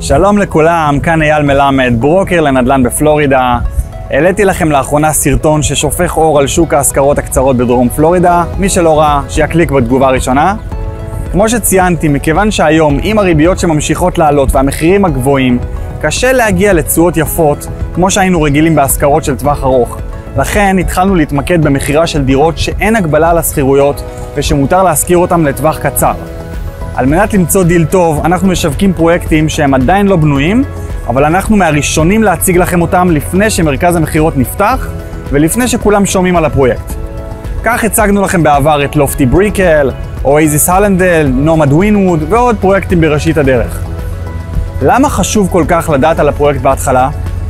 שלום לכולם, כאן אייל מלמד, ברוקר לנדל"ן בפלורידה. העליתי לכם לאחרונה סרטון ששופך אור על שוק ההשכרות הקצרות בדרום פלורידה. מי שלא ראה, שיקליק בתגובה הראשונה. כמו שציינתי, מכיוון שהיום עם הריביות שממשיכות לעלות והמחירים הגבוהים, קשה להגיע לתשואות יפות כמו שהיינו רגילים בהשכרות של טווח ארוך. לכן התחלנו להתמקד במחירה של דירות שאין הגבלה על הסחירויות ושמותר להשכיר אותם לטווח קצר. על מנת למצוא דיל טוב, אנחנו משווקים פרויקטים שהם עדיין לא בנויים, אבל אנחנו מהראשונים להציג לכם אותם לפני שמרכז המחירות נפתח ולפני שכולם שומעים על הפרויקט. כך הצגנו לכם בעבר את לופטי בריקל, אוייזיס הלנדל, נומד ווינווד ועוד פרויקטים בראשית הדרך. למה חשוב כל כך לדעת על הפרויקט בהתחלה?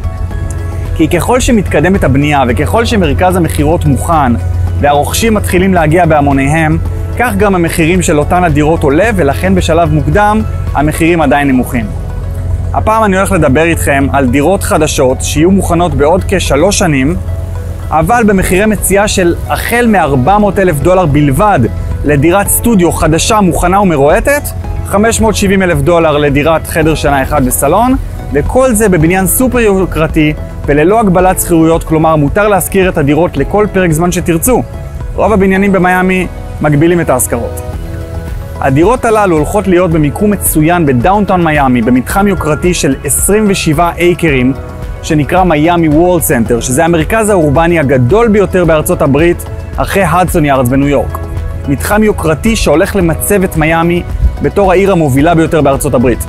כי ככל שמתקדמת הבנייה וככל שמרכז המחירות מוכן והרוכשים מתחילים להגיע בהמוניהם, כך גם המחירים של אותן הדירות עולה, ולכן בשלב מוקדם המחירים עדיין נמוכים. הפעם אני הולך לדבר איתכם על דירות חדשות שיהיו מוכנות בעוד כ3 שנים, אבל במחירי מציאה של החל מ$400,000 בלבד לדירת סטודיו חדשה, מוכנה ומרועטת, $570,000 לדירת חדר שינה אחד וסלון, וכל זה בבניין סופר יוקרתי וללא הגבלת שכירויות, כלומר מותר להשכיר את הדירות לכל פרק זמן שתרצו. רוב הבניינים במיימי מגבילים את ההשכרות. הדירות הללו הולכות להיות במיקום מצוין בדאונטאון מיימי, במתחם יוקרתי של 27 אייקרים, שנקרא מיימי וורלד סנטר, שזה המרכז האורבני הגדול ביותר בארצות הברית, אחרי הדסון יארדס בניו יורק. מתחם יוקרתי שהולך למצב את מיימי בתור העיר המובילה ביותר בארצות הברית.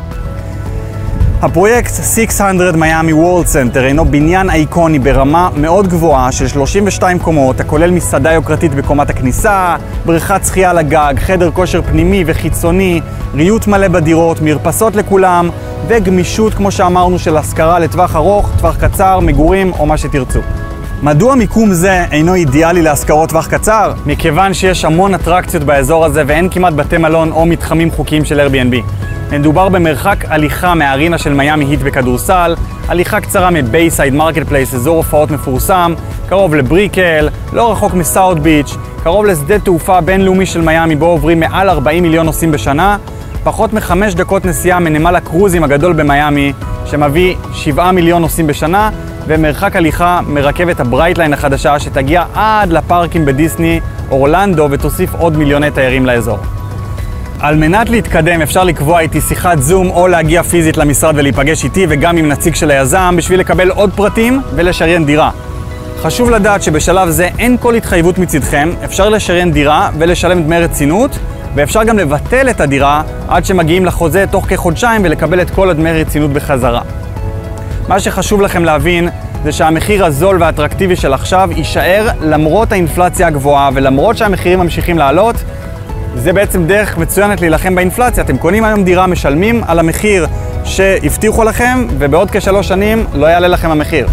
הפרויקט 600 מיימי וורלד סנטר אינו בניין אייקוני ברמה מאוד גבוהה של 32 קומות, הכולל מסעדה יוקרתית בקומת הכניסה, בריכת שחייה על הגג, חדר כושר פנימי וחיצוני, ריהוט מלא בדירות, מרפסות לכולם, וגמישות כמו שאמרנו של השכרה לטווח ארוך, טווח קצר, מגורים או מה שתרצו. מדוע מיקום זה אינו אידיאלי להשכרות טווח קצר? מכיוון שיש המון אטרקציות באזור הזה ואין כמעט בתי מלון או מתחמים חוקיים של Airbnb. מדובר במרחק הליכה מהארינה של מיימי היט בכדורסל, הליכה קצרה מבייסייד מרקט פלייס, אזור הופעות מפורסם, קרוב לבריקל, לא רחוק מסאוט ביץ', קרוב לשדה תעופה בינלאומי של מיימי בו עוברים מעל 40 מיליון נוסעים בשנה, פחות מ5 דקות נסיעה מנמל הקרוזים הגדול במיימי שמביא 7 מיליון נוסעים בשנה, ומרחק הליכה מרכבת הברייטליין החדשה שתגיע עד לפארקים בדיסני אורלנדו ותוסיף עוד מיליוני תיירים לאזור. על מנת להתקדם אפשר לקבוע איתי שיחת זום או להגיע פיזית למשרד ולהיפגש איתי וגם עם נציג של היזם בשביל לקבל עוד פרטים ולשריין דירה. חשוב לדעת שבשלב זה אין כל התחייבות מצדכם, אפשר לשריין דירה ולשלם דמי רצינות, ואפשר גם לבטל את הדירה עד שמגיעים לחוזה תוך כחודשיים ולקבל את כל הדמי רצינות בחזרה. מה שחשוב לכם להבין זה שהמחיר הזול והאטרקטיבי של עכשיו יישאר למרות האינפלציה הגבוהה, ולמרות שהמחירים ממשיכים לעלות. זה בעצם דרך מצוינת להילחם באינפלציה. אתם קונים היום דירה, משלמים על המחיר שהבטיחו לכם, ובעוד כ3 שנים לא יעלה לכם המחיר.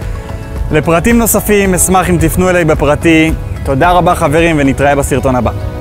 לפרטים נוספים אשמח אם תפנו אליי בפרטי. תודה רבה חברים, ונתראה בסרטון הבא.